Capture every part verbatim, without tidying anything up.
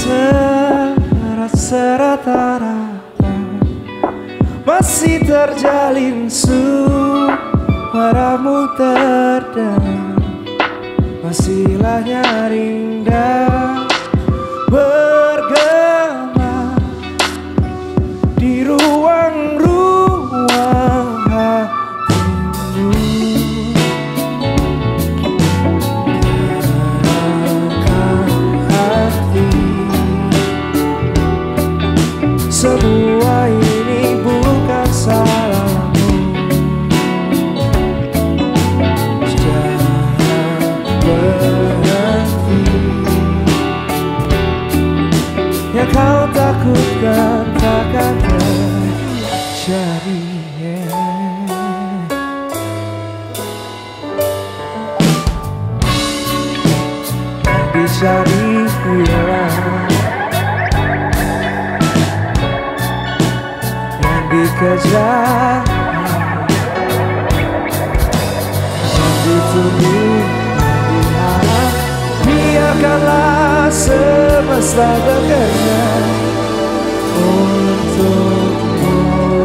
serat-serat harapan masih terjalin, suaramu terdengar, masihlah nyaring dan bergema di ruang-ruang hatimu. Tenangkan hati, semua ini bukan salahmu. Jangan berhenti, yang kau takutkan takkan terjadi. Yang dicari hilang, yang dikejar, yang ditunggu, yang diharap, biarkanlah semesta bekerja untukmu.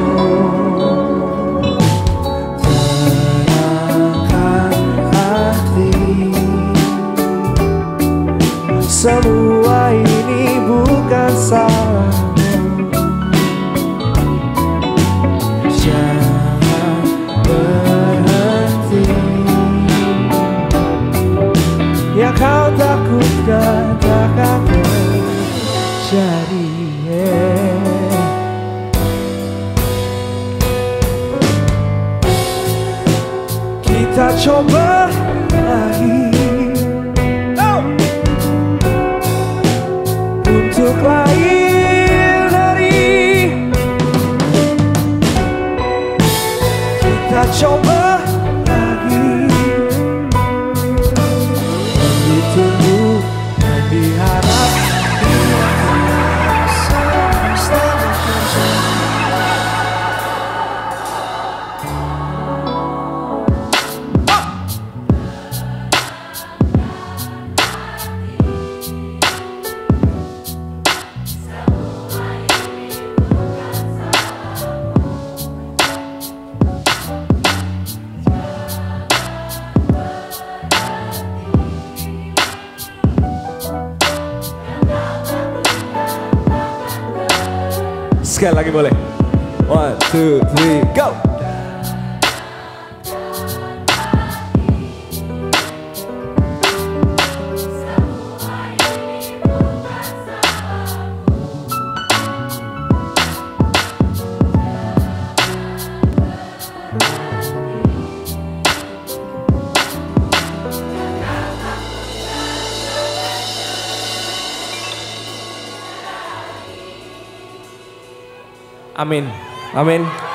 Tenangkan hati, semua ini bukan salahmu. Jangan berhenti, yang kau takutkan takkan terjadi. Kita coba lagi untuk lain hari. Kita coba lagi, yang ditunggu, yang diharap, semesta bekerja. Sekali lagi boleh. One, two, three, go. Amin. Amin.